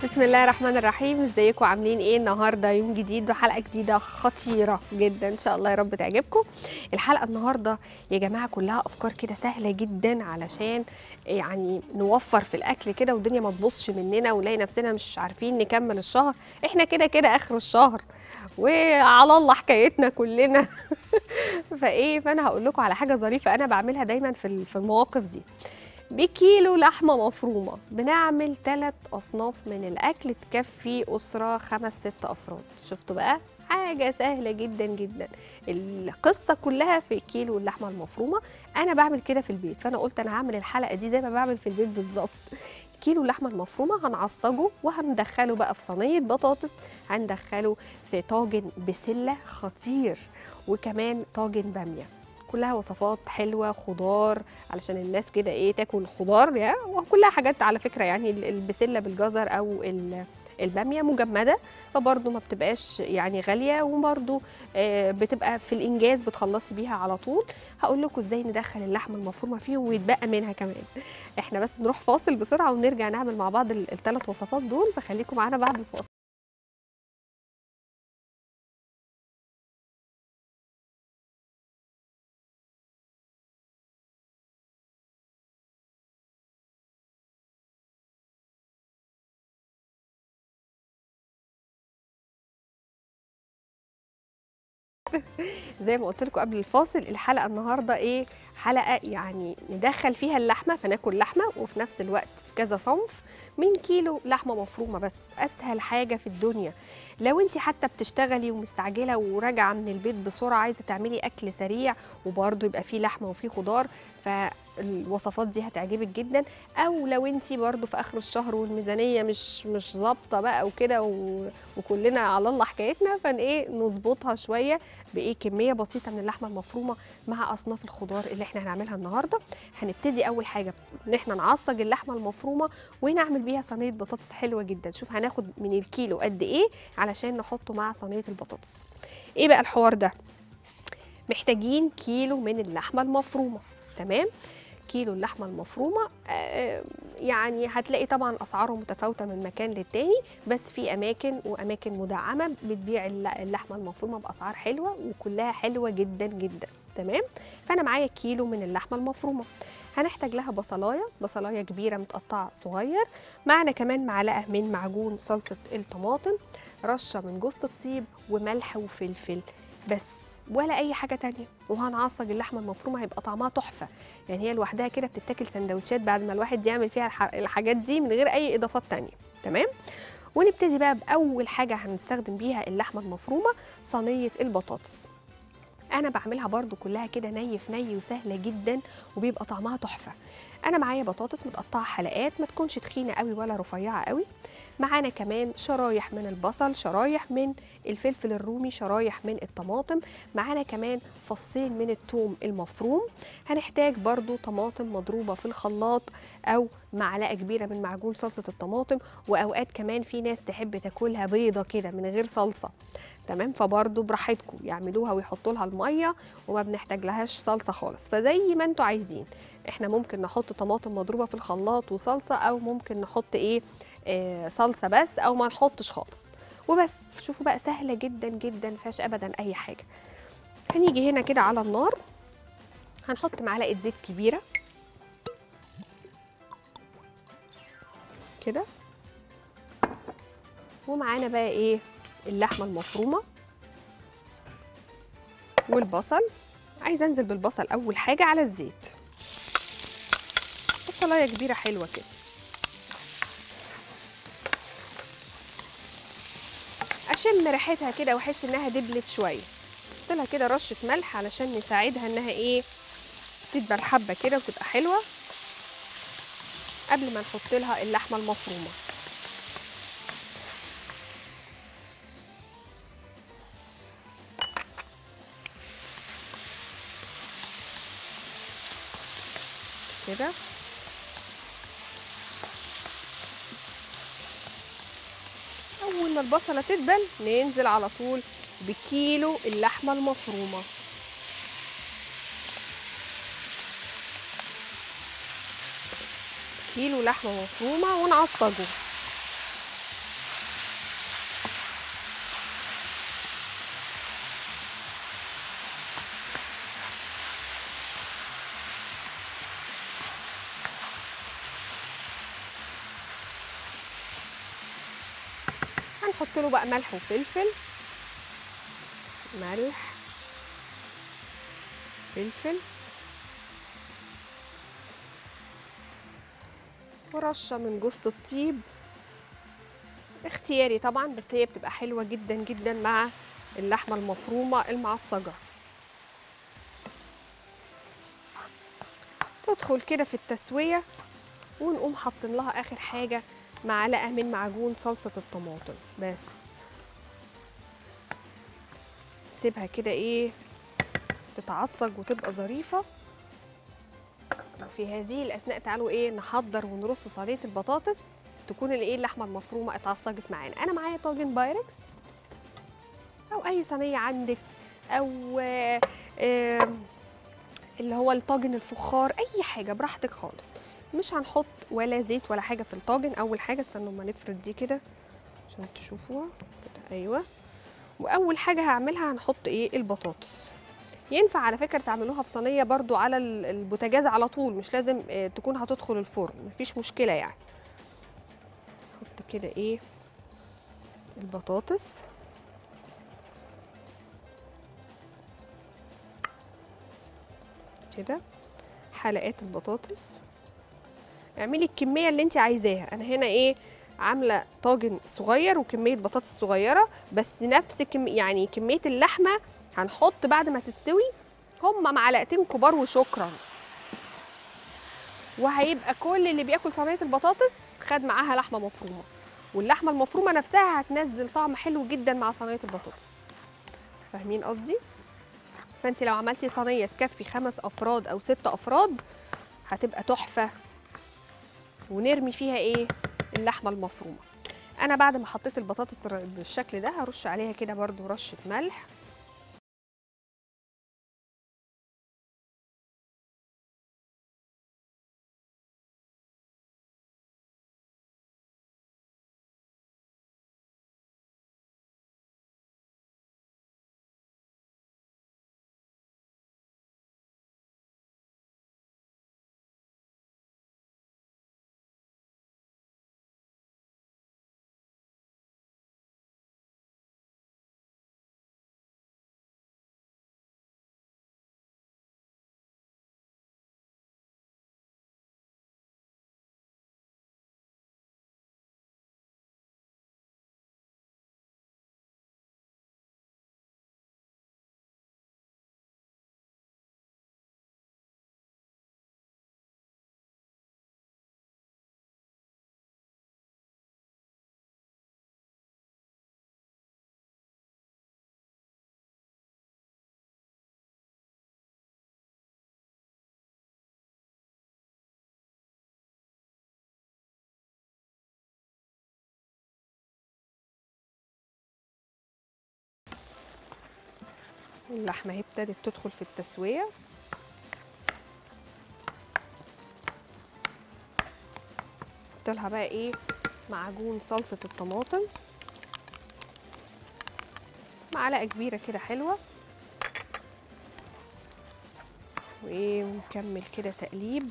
بسم الله الرحمن الرحيم. ازيكم عاملين ايه؟ النهارده يوم جديد وحلقه جديده خطيره جدا، ان شاء الله يا رب تعجبكم. الحلقه النهارده يا جماعه كلها افكار كده سهله جدا علشان يعني نوفر في الاكل كده والدنيا ما تبصش مننا ونلاقي نفسنا مش عارفين نكمل الشهر. احنا كده كده اخر الشهر وعلى الله حكايتنا كلنا. فانا هقول لكم على حاجه ظريفه انا بعملها دايما في المواقف دي. بكيلو لحمة مفرومة بنعمل 3 أصناف من الأكل تكفي أسرة 5-6 أفراد. شفتوا بقى؟ حاجة سهلة جدا جدا. القصة كلها في كيلو اللحمة المفرومة. أنا بعمل كده في البيت، فأنا قلت أنا هعمل الحلقة دي زي ما بعمل في البيت بالظبط. كيلو اللحمة المفرومة هنعصجه وهندخله بقى في صينية بطاطس، هندخله في طاجن بسلة خطير، وكمان طاجن بامية. كلها وصفات حلوه، خضار علشان الناس كده ايه تاكل خضار يعني، وكلها حاجات على فكره يعني البسله بالجزر او الباميه مجمده، فبرضه ما بتبقاش يعني غاليه، وبرضه بتبقى في الانجاز بتخلصي بيها على طول. هقول لكم ازاي ندخل اللحمه المفرومه فيه ويتبقى منها كمان. احنا بس نروح فاصل بسرعه ونرجع نعمل مع بعض ال3 وصفات دول، فخليكم معانا بعد الفاصل. زي ما قلت لكم قبل الفاصل، الحلقه النهارده ايه؟ حلقه يعني ندخل فيها اللحمه، فناكل لحمه وفي نفس الوقت في كذا صنف من كيلو لحمه مفرومه. بس اسهل حاجه في الدنيا لو انت حتى بتشتغلي ومستعجله وراجعه من البيت بسرعه عايزه تعملي اكل سريع وبرده يبقى فيه لحمه وفيه خضار، فالوصفات دي هتعجبك جدا. او لو انت برده في اخر الشهر والميزانيه مش ظابطه بقى وكده وكلنا على الله حكايتنا، ايه نظبطها شويه بايه كميه بسيطه من اللحمه المفرومه مع اصناف الخضار اللي احنا هنعملها النهارده. هنبتدي اول حاجه ان احنا نعصج اللحمه المفرومه ونعمل بيها صينيه بطاطس حلوه جدا. شوف هناخد من الكيلو قد ايه علشان نحطه مع صينيه البطاطس. ايه بقى الحوار ده؟ محتاجين كيلو من اللحمه المفرومه. تمام، كيلو اللحمه المفرومه يعني هتلاقي طبعا اسعاره متفاوته من مكان للتاني، بس في اماكن واماكن مدعمه بتبيع اللحمه المفرومه باسعار حلوه وكلها حلوه جدا جدا. تمام، فانا معايا كيلو من اللحمه المفرومه. هنحتاج لها بصلايه كبيره متقطعه صغير، معنا كمان معلقه من معجون صلصه الطماطم، رشه من جوز الطيب وملح وفلفل بس، ولا اي حاجه تانية. وهنعصج اللحمه المفرومه هيبقى طعمها تحفه، يعني هي لوحدها كده بتتاكل سندوتشات بعد ما الواحد يعمل فيها الحاجات دي من غير اي اضافات تانية. تمام، ونبتدي بقى باول حاجه هنستخدم بيها اللحمه المفرومه، صينيه البطاطس. انا بعملها برضو كلها كده ني في ني وسهله جدا وبيبقى طعمها تحفه. انا معايا بطاطس متقطعه حلقات، ما تكونش تخينه قوي ولا رفيعه قوي. معانا كمان شرايح من البصل، شرايح من الفلفل الرومي، شرايح من الطماطم، معانا كمان فصين من الثوم المفروم. هنحتاج برضو طماطم مضروبه في الخلاط او معلقه كبيره من معجون صلصه الطماطم، واوقات كمان في ناس تحب تاكلها بيضه كده من غير صلصه. تمام، فبرضو براحتكم يعملوها ويحطوا لها الميه وما بنحتاج لهاش صلصه خالص، فزي ما انتوا عايزين. احنا ممكن نحط طماطم مضروبه في الخلاط وصلصه، او ممكن نحط ايه صلصه بس، او ما نحطش خالص وبس. شوفوا بقى سهله جدا جدا مفيهاش ابدا اي حاجه. هنيجي هنا كده على النار، هنحط معلقه زيت كبيره كده، ومعانا بقى ايه اللحمه المفرومه والبصل. عايزه انزل بالبصل اول حاجه على الزيت، بصلايه كبيره حلوه كده، اشم ريحتها كده واحس انها دبلت شويه. احط لها كده رشه ملح علشان نساعدها انها ايه تدبل حبه كده وتبقى حلوه قبل ما نحط لها اللحمه المفرومه. كده اول ما البصله تدبل ننزل على طول بكيلو اللحمه المفرومه. كيلو لحمه مفرومه ونعصجه. هنحط له بقى ملح وفلفل، ملح، فلفل، ورشه من جوز الطيب، اختياري طبعا، بس هي بتبقى حلوه جدا جدا مع اللحمه المفرومه المعصجه. تدخل كده في التسويه، ونقوم حاطين لها اخر حاجه معلقه من معجون صلصه الطماطم بس. سيبها كده ايه تتعصج وتبقى ظريفه. في هذه الاثناء تعالوا ايه نحضر ونرص صينيه البطاطس، تكون الايه اللحمه المفرومه اتعصجت معانا. انا معايا طاجن بايركس او اي صينيه عندك، او اللي هو الطاجن الفخار، اي حاجه براحتك خالص. مش هنحط ولا زيت ولا حاجه في الطاجن. اول حاجه استنوا ما نفرد دي كده عشان تشوفوها كده. ايوه. واول حاجه هعملها هنحط ايه البطاطس. ينفع على فكره تعملوها في صينيه برضو على البوتاجاز على طول، مش لازم تكون هتدخل الفرن، مفيش مشكله يعني. نحط كده ايه البطاطس كده، حلقات البطاطس. اعملي الكميه اللي انت عايزاها. انا هنا ايه عامله طاجن صغير وكميه بطاطس صغيره، بس نفس يعني كميه اللحمه هنحط بعد ما تستوي هما معلقتين كبار وشكرا. وهيبقى كل اللي بياكل صينيه البطاطس خد معاها لحمه مفرومه، واللحمه المفرومه نفسها هتنزل طعم حلو جدا مع صينيه البطاطس. فاهمين قصدي؟ فانت لو عملتي صينيه تكفي 5 افراد او 6 افراد هتبقى تحفه. ونرمي فيها ايه اللحمه المفرومه. انا بعد ما حطيت البطاطس بالشكل ده هرش عليها كده برضو رشه ملح، اللحمه اهي ابتدت تدخل في التسويه. حط لها بقى ايه معجون صلصه الطماطم، معلقه كبيره كده حلوه، وايه ونكمل كده تقليب.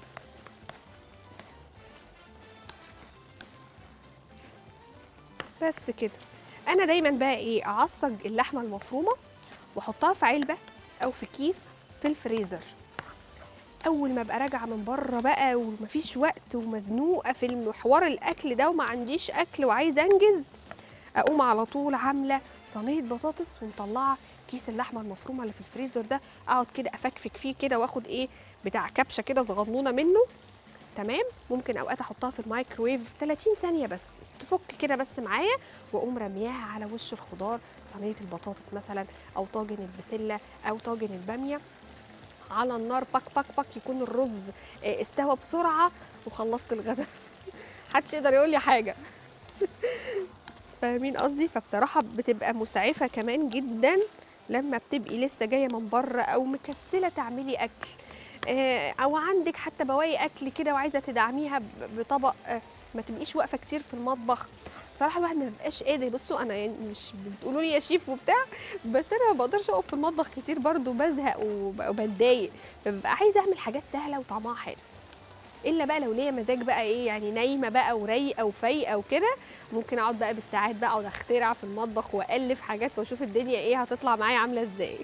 بس كده. انا دايما بقى ايه اعصج اللحمه المفرومه واحطها في علبه او في كيس في الفريزر. اول ما ابقى راجعه من بره بقى ومفيش وقت ومزنوقه في حوار الاكل ده وما عنديش اكل وعايزه انجز، اقوم على طول عامله صينيه بطاطس ومطلعه كيس اللحمه المفرومه اللي في الفريزر ده، اقعد كده افكفك فيه كده واخد ايه بتاع كبشه كده صغنونه منه. تمام. ممكن اوقات احطها في الميكروويف 30 ثانيه بس تفك كده بس معايا، واقوم رمياها على وش الخضار، صينيه البطاطس مثلا او طاجن البسله او طاجن الباميه على النار، باك باك باك، يكون الرز استوى بسرعه وخلصت الغداء. محدش يقدر يقول لي حاجه. فاهمين قصدي؟ فبصراحه بتبقى مسعفه كمان جدا لما بتبقي لسه جايه من بره او مكسله تعملي اكل، او عندك حتى بواقي اكل كده وعايزه تدعميها بطبق، ما تبقيش واقفه كتير في المطبخ. بصراحه الواحد ما بيبقاش قادر. بصوا انا يعني مش بتقولوا لي يا شيف وبتاع، بس انا ما بقدرش اقف في المطبخ كتير برضو، بزهق وبتضايق، فببقى عايزه اعمل حاجات سهله وطعمها حلو. الا بقى لو ليا مزاج بقى ايه يعني نايمه بقى ورايقه وفايقه وكده، ممكن اقعد بقى بالساعات بقى اقعد اخترع في المطبخ والف حاجات واشوف الدنيا ايه هتطلع معايا عامله ازاي.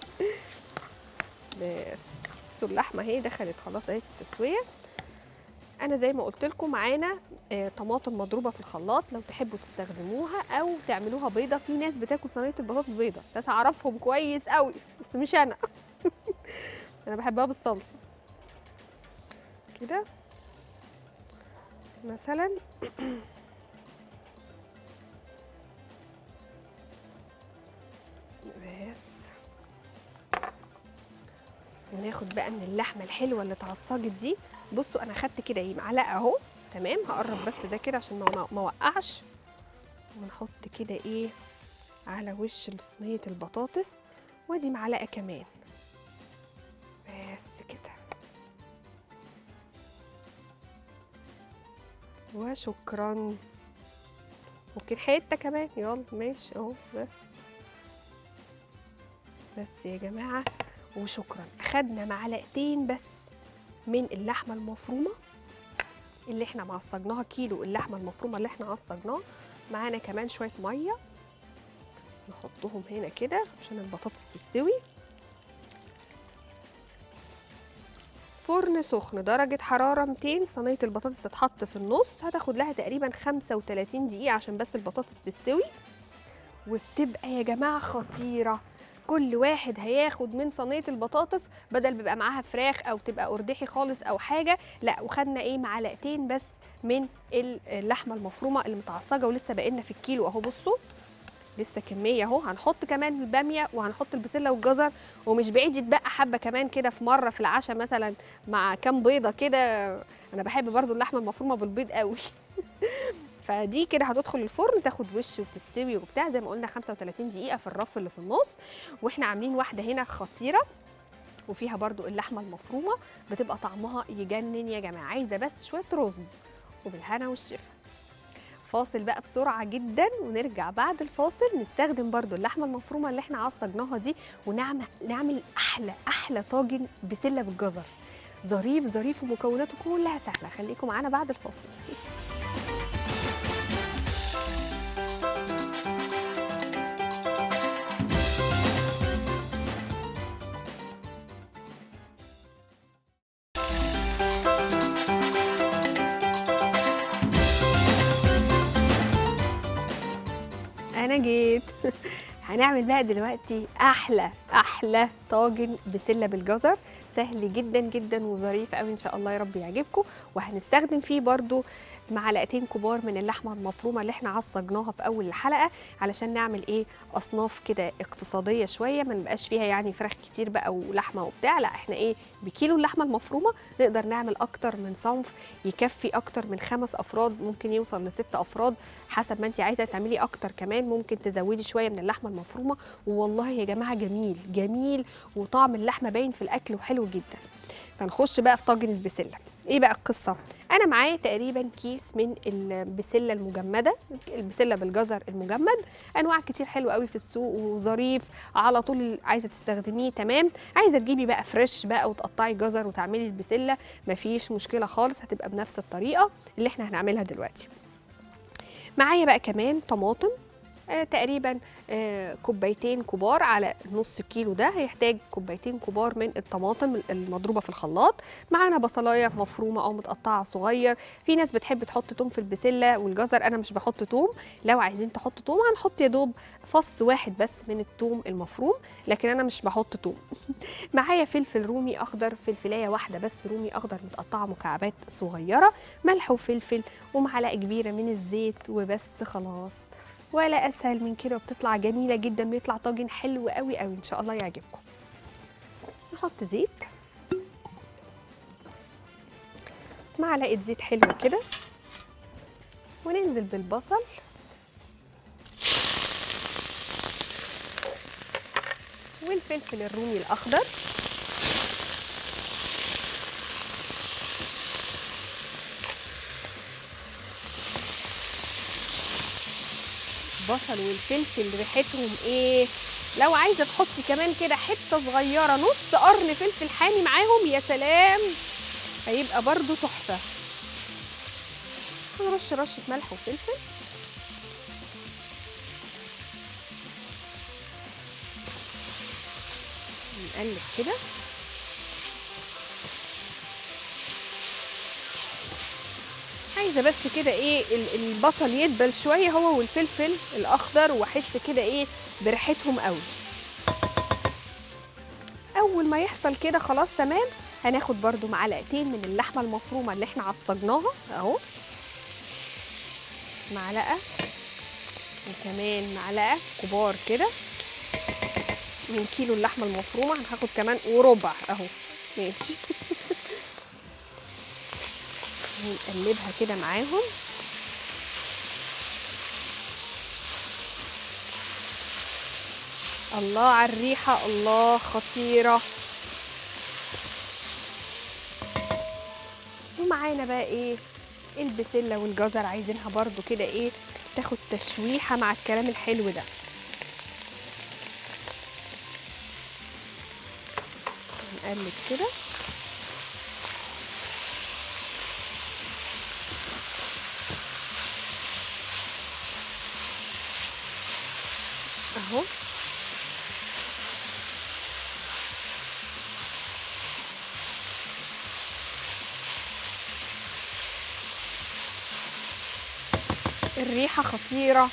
بس بصوا اللحمه اهي دخلت خلاص اهي في التسويه. انا زي ما قلت لكم معانا طماطم مضروبه في الخلاط، لو تحبوا تستخدموها او تعملوها بيضه. في ناس بتاكل صينيه البطاطس بيضه، ناس اعرفهم كويس قوي بس مش انا. انا بحبها بالصلصه كده مثلا. بس وناخد بقى من اللحمه الحلوه اللي اتعصجت دي. بصوا انا خدت كده ايه معلقه اهو، تمام. هقرب بس ده كده عشان ما اوقعش. ونحط كده ايه على وش صينيه البطاطس، وادي معلقه كمان. بس كده وشكرا. ممكن حته كمان، يلا ماشي اهو. بس يا جماعه وشكرا. اخدنا معلقتين بس من اللحمه المفرومه اللي احنا معصجناها، كيلو اللحمه المفرومه اللي احنا عصجناه. معانا كمان شويه ميه نحطهم هنا كده عشان البطاطس تستوي. فرن سخن درجه حراره 200، صينيه البطاطس تتحط في النص، هتاخد لها تقريبا 35 دقيقه عشان بس البطاطس تستوي. وبتبقى يا جماعه خطيره. كل واحد هياخد من صينيه البطاطس، بدل بيبقى معاها فراخ او تبقى قرداحي خالص او حاجه، لا وخدنا ايه معلقتين بس من اللحمه المفرومه اللي متعصجه، ولسه باقي لنا في الكيلو اهو. بصوا لسه كميه اهو. هنحط كمان الباميه وهنحط البسله والجزر، ومش بعيد يتبقى حبه كمان كده في مره في العشاء مثلا مع كام بيضه كده. انا بحب برضو اللحمه المفرومه بالبيض قوي. فدي كده هتدخل الفرن تاخد وش وتستوي وبتاع زي ما قلنا 35 دقيقه في الرف اللي في النص. واحنا عاملين واحده هنا خطيره وفيها برضو اللحمه المفرومه، بتبقى طعمها يجنن يا جماعه. عايزه بس شويه رز وبالهنا والشفا. فاصل بقى بسرعه جدا، ونرجع بعد الفاصل نستخدم برضو اللحمه المفرومه اللي احنا عصجناها دي، ونعمل احلى طاجن بسله بالجزر. ظريف ظريف ومكوناته كلها سهله. خليكم معانا بعد الفاصل. انا جيت. هنعمل بقى دلوقتي احلى طاجن بسله بالجزر، سهل جدا جدا وظريف قوي ان شاء الله، يا رب يعجبكم. وهنستخدم فيه برضو معلقتين كبار من اللحمه المفرومه اللي احنا عصجناها في اول الحلقه، علشان نعمل ايه اصناف كده اقتصاديه شويه، ما نبقاش فيها يعني فراخ كتير بقى ولحمه وبتاع. لا احنا ايه بكيلو اللحمه المفرومه نقدر نعمل اكتر من صنف، يكفي اكتر من 5 افراد، ممكن يوصل ل6 افراد حسب ما انت عايزه تعملي اكتر. كمان ممكن تزودي شويه من اللحمه المفرومه، والله يا جماعه جميل جميل، وطعم اللحمه باين في الاكل وحلو جدا. فنخش بقى في طاجن البسله. ايه بقى القصه؟ انا معايا تقريبا كيس من البسله المجمده، البسله بالجزر المجمد. انواع كتير حلوه قوي في السوق وظريف على طول، عايزه تستخدميه تمام. عايزه تجيبي بقى فريش بقى وتقطعي جزر وتعملي البسله، مفيش مشكله خالص، هتبقى بنفس الطريقه اللي احنا هنعملها دلوقتي. معايا بقى كمان طماطم، تقريبا كوبايتين كبار على نص كيلو، ده هيحتاج كوبايتين كبار من الطماطم المضروبه في الخلاط. معانا بصلايه مفرومه او متقطعه صغير. في ناس بتحب تحط توم في البسله والجزر، انا مش بحط توم. لو عايزين تحطوا توم هنحط يا دوب فص واحد بس من التوم المفروم، لكن انا مش بحط توم. معايا فلفل رومي اخضر، فلفلايه واحده بس رومي اخضر متقطعه مكعبات صغيره، ملح وفلفل، ومعلقه كبيره من الزيت، وبس خلاص. ولا اسهل من كده، وبتطلع جميله جدا، بيطلع طاجن حلو قوي قوي ان شاء الله يعجبكم. نحط زيت، معلقه زيت حلوه كده، وننزل بالبصل والفلفل الرومي الاخضر، البصل والفلفل ريحتهم ايه. لو عايزه تحطي كمان كده حته صغيره نص قرن فلفل حامي معاهم، يا سلام، هيبقى برضو تحفه. هنرش رشه ملح وفلفل. نقلب كده. عايزه بس كده ايه البصل يدبل شويه هو والفلفل الاخضر، واحس كده ايه بريحتهم قوي. اول ما يحصل كده خلاص تمام. هناخد برده معلقتين من اللحمه المفرومه اللي احنا عصجناها اهو، معلقه وكمان معلقه كبار كده من كيلو اللحمه المفرومه. هناخد كمان وربع اهو ماشي. ونقلبها كده معاهم. الله على الريحه، الله خطيره. ومعانا بقى ايه البسله والجزر، عايزينها برضو كده ايه تاخد تشويحه مع الكلام الحلو ده. نقلب كده اهو. الريحه خطيره.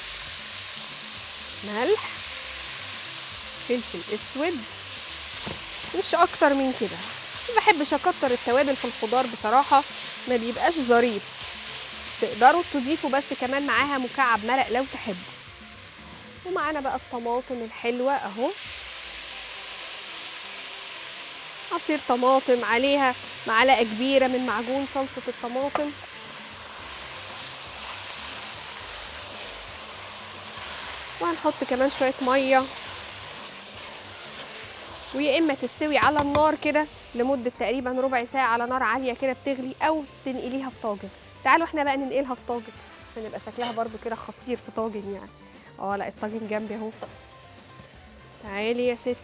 ملح، فلفل اسود، مش اكتر من كده. ما بحبش اكتر التوابل في الخضار بصراحه، ما بيبقاش ظريف. تقدروا تضيفوا بس كمان معاها مكعب مرق لو تحبوا. ومعانا بقى الطماطم الحلوه اهو، عصير طماطم، عليها معلقه كبيره من معجون صلصه الطماطم. وهنحط كمان شويه ميه، ويا اما تستوي على النار كده لمده تقريبا ربع ساعه على نار عاليه كده بتغلي، او تنقليها في طاجن. تعالوا احنا بقى ننقلها في طاجن عشان يبقى شكلها برده كده خطير في طاجن يعني. لا الطاجن جنبي اهو. تعالي يا ستي.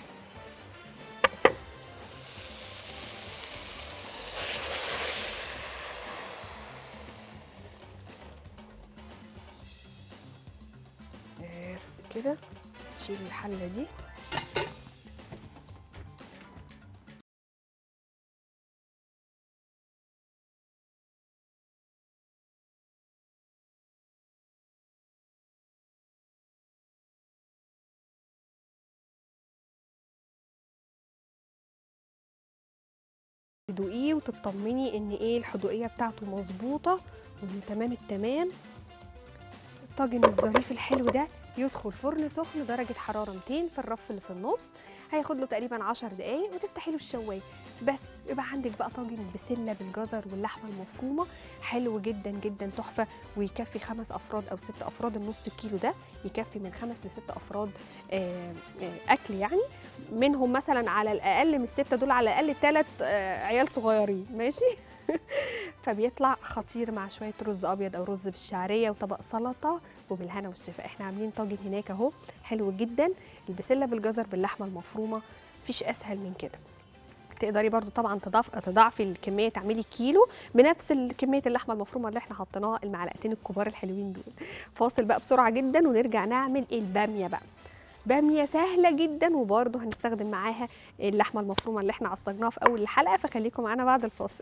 بس كده نشيل الحله دي. تدوقيه وتطمني ان ايه الحدوقيه بتاعته مظبوطه وتمام التمام. الطاجن الظريف الحلو ده يدخل فرن سخن درجه حراره 200 في الرف اللي في النص. هياخد له تقريبا 10 دقايق وتفتحي له الشوايه بس. يبقى عندك بقى طاجن بسله بالجزر واللحمه المفرومه حلو جدا جدا تحفه، ويكفي 5 افراد او 6 افراد. النص كيلو ده يكفي من 5 ل6 افراد اكل يعني. منهم مثلا على الاقل من السته دول على الاقل 3 عيال صغيرين ماشي. فبيطلع خطير مع شويه رز ابيض او رز بالشعريه وطبق سلطه وبالهنا والشفا. احنا عاملين طاجن هناك اهو حلو جدا، البسله بالجزر باللحمه المفرومه، مفيش اسهل من كده. تقدري برضو طبعا تضاعفي الكميه، تعملي كيلو بنفس كميه اللحمه المفرومه اللي احنا حطيناها، المعلقتين الكبار الحلوين دول. فاصل بقى بسرعه جدا ونرجع نعمل الباميه بقى. باميه سهله جدا وبرضو هنستخدم معاها اللحمه المفرومه اللي احنا عصجناها في اول الحلقه، فخليكم معانا بعد الفاصل.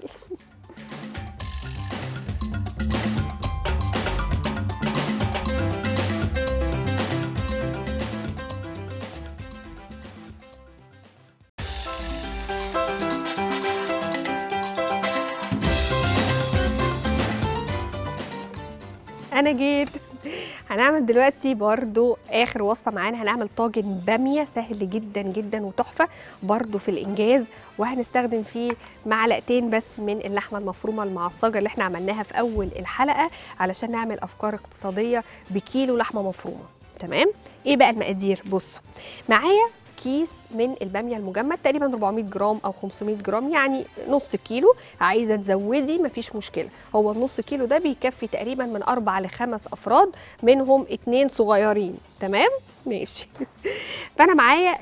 انا جيت. هنعمل دلوقتي برضو اخر وصفه معانا، هنعمل طاجن باميه سهل جدا جدا وتحفه برضو في الانجاز، وهنستخدم فيه معلقتين بس من اللحمه المفرومه المعصجه اللي احنا عملناها في اول الحلقه علشان نعمل افكار اقتصاديه بكيلو لحمه مفرومه. تمام. ايه بقى المقادير؟ بصوا معايا كيس من الباميه المجمد تقريبا 400 جرام او 500 جرام يعني نص كيلو. عايزه تزودي مفيش مشكله، هو النص كيلو ده بيكفي تقريبا من 4 ل 5 افراد منهم 2 صغيرين. تمام ماشي. فانا معايا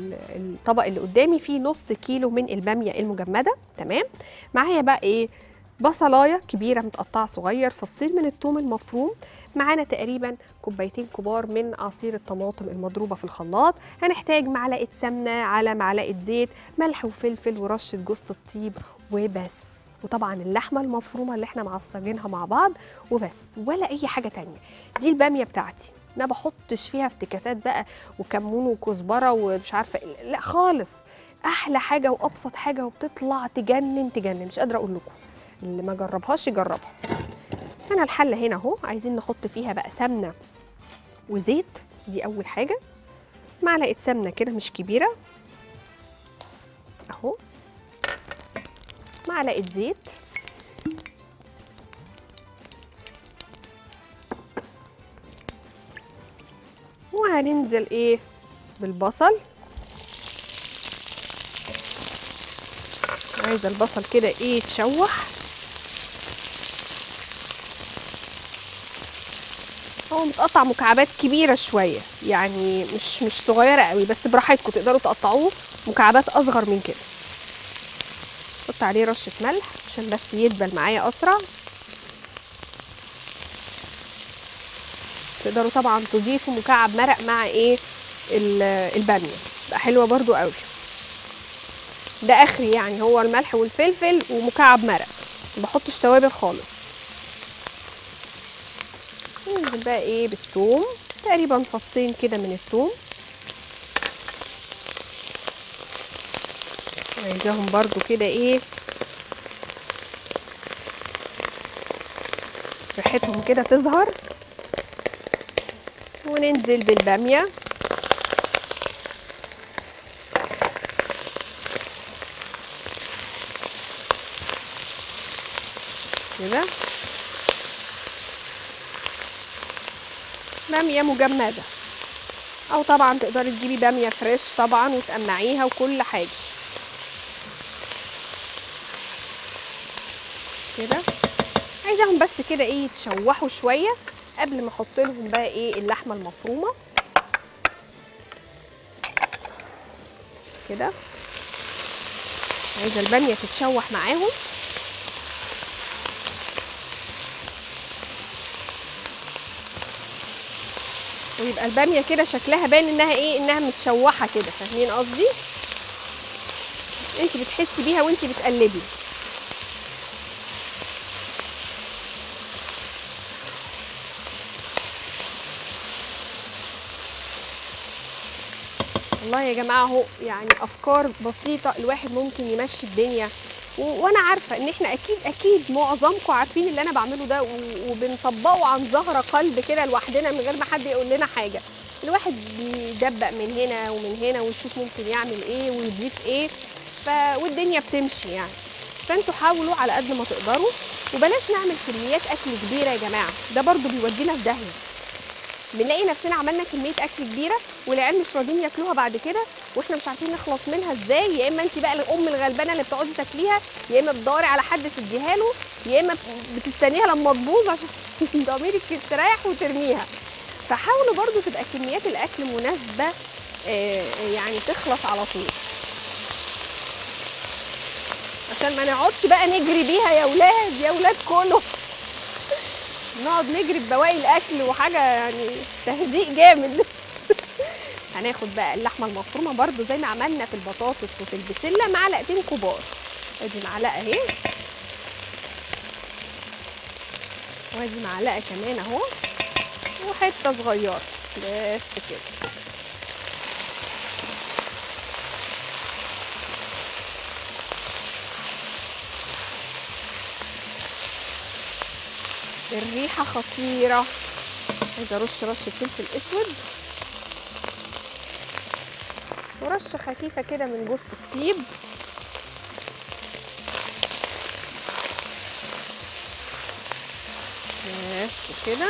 الطبق اللي قدامي فيه نص كيلو من الباميه المجمده. تمام. معايا بقى ايه بصلايه كبيره متقطعه صغير، فصين من الثوم المفروم، معانا تقريبا كوبايتين كبار من عصير الطماطم المضروبه في الخلاط، هنحتاج معلقه سمنه على معلقه زيت، ملح وفلفل ورشه جوز الطيب وبس. وطبعا اللحمه المفرومه اللي احنا معصجينها مع بعض وبس، ولا اي حاجه تانية. دي الباميه بتاعتي، ما بحطش فيها افتكاسات بقى وكمون وكزبره ومش عارفه لا خالص. احلى حاجه وابسط حاجه وبتطلع تجنن تجنن، مش قادره اقول لكم، اللي ما جربهاش يجربها. انا الحله هنا اهو، عايزين نحط فيها بقى سمنه وزيت، دي اول حاجه. معلقه سمنه كده مش كبيره اهو، معلقه زيت، وهننزل ايه بالبصل. عايزه البصل كده ايه يتشوح، هو متقطع مكعبات كبيره شويه يعني مش صغيره قوي، بس براحتكم تقدروا تقطعوه مكعبات اصغر من كده. حط عليه رشه ملح عشان بس يدبل معايا اسرع. تقدروا طبعا تضيفوا مكعب مرق مع ايه الباميه، تبقى حلوه برضو قوي. ده اخري يعني، هو الملح والفلفل ومكعب مرق، ما بحطش توابل خالص. ننزل بقى ايه بالثوم، تقريبا فصين كده من الثوم، عايزاهم برضو كده ايه ريحتهم كده تظهر. وننزل بالباميه كده، باميه مجمده، او طبعا تقدري تجيبي باميه فريش طبعا وتقمعيها وكل حاجه كده. عايزاهم بس كده ايه يتشوحوا شويه قبل ما احط لهم بقى ايه اللحمه المفرومه كده. عايزه الباميه تتشوح معاهم، ويبقى الباميه كده شكلها باين انها ايه، انها متشوحه كده، فاهمين قصدي؟ انت بتحسي بيها وانت بتقلبي. والله يا جماعه اهو يعني افكار بسيطه الواحد ممكن يمشي الدنيا، وانا عارفه ان احنا اكيد معظمكم عارفين اللي انا بعمله ده وبنطبقه عن ظهر قلب كده لوحدنا من غير ما حد يقول لنا حاجه. الواحد بيدبق من هنا ومن هنا ويشوف ممكن يعمل ايه ويضيف ايه، والدنيا بتمشي يعني. فانتوا حاولوا على قد ما تقدروا، وبلاش نعمل كميات اكل كبيره يا جماعه، ده برضو بيودينا في داهيه. بنلاقي نفسنا عملنا كميه اكل كبيره والعيال مش راضيين ياكلوها بعد كده، واحنا مش عارفين نخلص منها ازاي. يا اما انت بقى الام الغلبانه اللي بتقعدي تاكليها، يا اما بتدوري على حد تديها له، يا اما بتستنيها لما تبوظ عشان ضميرك تستريح وترميها. فحاولوا برضو تبقى كميات الاكل مناسبه، يعني تخلص على طول، عشان ما نقعدش بقى نجري بيها يا ولاد يا ولاد كله. نقعد نجري ببواقي الاكل وحاجه يعني تهزيق جامد. هناخد بقى اللحمه المفرومه برضو زي ما عملنا في البطاطس وفي البسله، معلقتين كبار، ادي معلقه اهي، وادي معلقه كمان اهو، وحته صغيره بس كده. الريحه خطيره. عايزه ارش رشه فلفل اسود ورشه خفيفه كده من جوز الطيب، بس كده.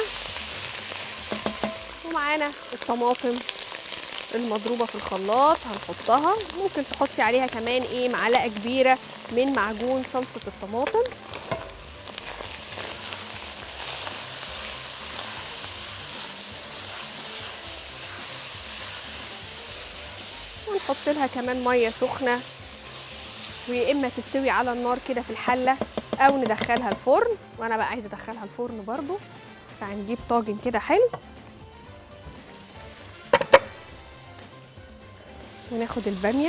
ومعانا الطماطم المضروبه في الخلاط هنحطها، ممكن تحطي عليها كمان ايه معلقه كبيره من معجون صلصه الطماطم. ونحط لها كمان ميه سخنه، ويا اما تستوي على النار كده في الحله او ندخلها الفرن، وانا بقى عايزه ادخلها الفرن برضو. فهنجيب طاجن كده حلو وناخد الباميه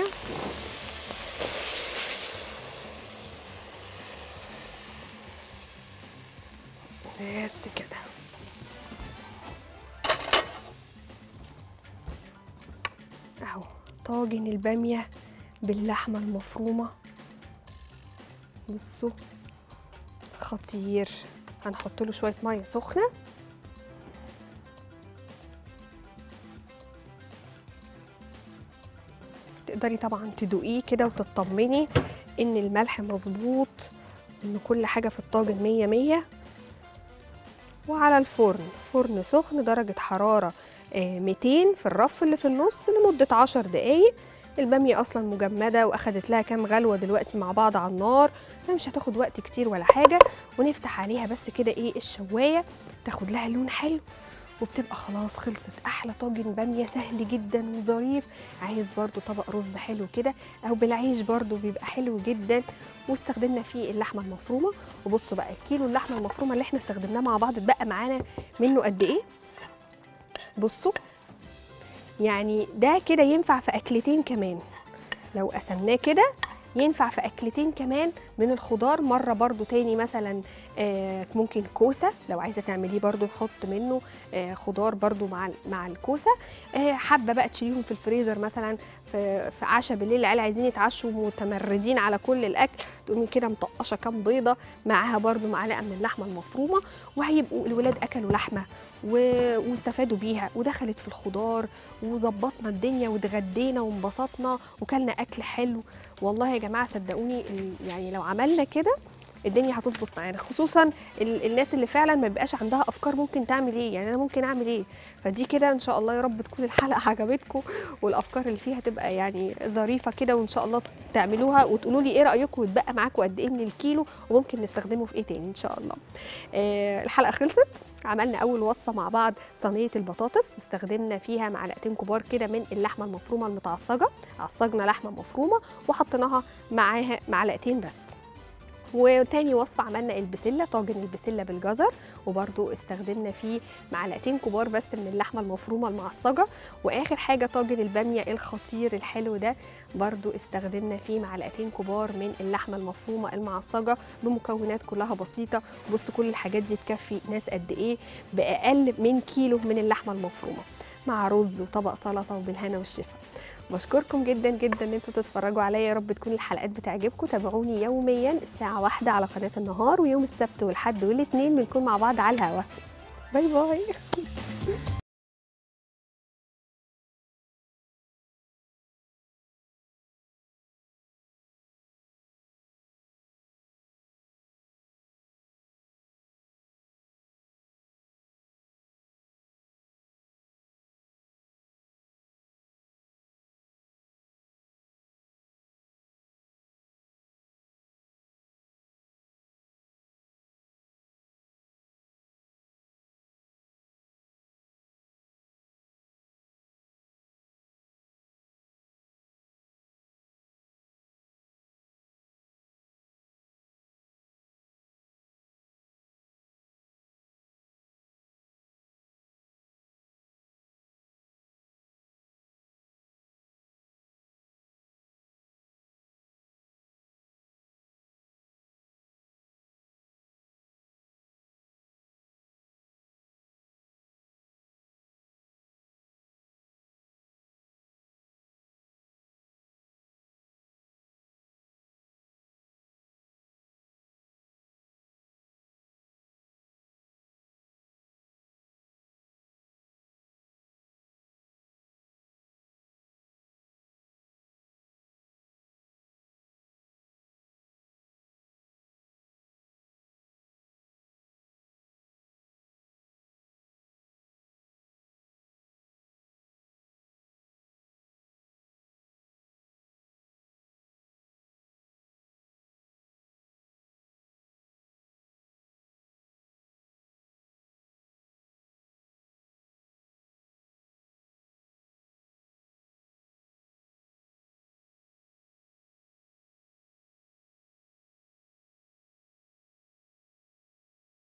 بس كده. اهو طاجن الباميه باللحمه المفرومه، بصوا خطير. هنحط له شويه ميه سخنه تقدري طبعا تدوقيه كده وتطمني ان الملح مظبوط وان كل حاجه في الطاجن 100 وعلى الفرن، فرن سخن درجه حراره 200 في الرف اللي في النص لمده 10 دقايق. الباميه اصلا مجمده واخدت لها كام غلوه دلوقتي مع بعض على النار، فمش هتاخد وقت كتير ولا حاجه. ونفتح عليها بس كده ايه الشوايه تاخد لها لون حلو وبتبقى خلاص خلصت. احلى طاجن باميه سهل جدا وظريف. عايز برضو طبق رز حلو كده او بالعيش برضو بيبقى حلو جدا. واستخدمنا فيه اللحمه المفرومه. وبصوا بقى الكيلو اللحمه المفرومه اللي احنا استخدمناه مع بعض اتبقى معانا منه قد ايه. بصوا يعني ده كده ينفع في اكلتين كمان، لو قسمناه كده ينفع في اكلتين كمان من الخضار. مره برضو تاني مثلا ممكن كوسه لو عايزه تعمليه برضو نحط منه خضار برضو مع الكوسه. حابه بقى تشيليهم في الفريزر مثلا في عشاء بالليل، العيال عايزين يتعشوا متمردين على كل الاكل، تقومي كده مطقشه كام بيضه معاها برضو معلقه من اللحمه المفرومه، وهيبقوا الولاد اكلوا لحمه واستفادوا بيها ودخلت في الخضار وظبطنا الدنيا واتغدينا وانبسطنا وكلنا اكل حلو. والله يا جماعه صدقوني يعني لو عملنا كده الدنيا هتظبط معانا، خصوصا الناس اللي فعلا ما بيبقاش عندها افكار ممكن تعمل ايه، يعني انا ممكن اعمل ايه. فدي كده ان شاء الله يا رب تكون الحلقه عجبتكم والافكار اللي فيها تبقى يعني ظريفه كده، وان شاء الله تعملوها وتقولوا لي ايه رايكم وتبقى معاكم قد ايه من الكيلو وممكن نستخدمه في ايه تاني ان شاء الله. الحلقه خلصت. عملنا اول وصفه مع بعض صينيه البطاطس واستخدمنا فيها معلقتين كبار كده من اللحمه المفرومه المتعصجه، عصجنا لحمه مفرومه وحطيناها معاها معلقتين بس. وتاني وصفه عملنا البسله، طاجن البسله بالجزر وبرده استخدمنا فيه معلقتين كبار بس من اللحمه المفرومه المعصجه. واخر حاجه طاجن الباميه الخطير الحلو ده برده استخدمنا فيه معلقتين كبار من اللحمه المفرومه المعصجه بمكونات كلها بسيطه. بصوا كل الحاجات دي تكفي ناس قد ايه باقل من كيلو من اللحمه المفرومه مع رز وطبق سلطه وبالهنا والشفا. بشكركم جدا جدا ان انتوا تتفرجوا عليا، يا رب تكون الحلقات بتعجبكم. تابعوني يوميا الساعه 1 على قناه النهار، ويوم السبت والحد والاثنين بنكون مع بعض على الهوا. باي باي.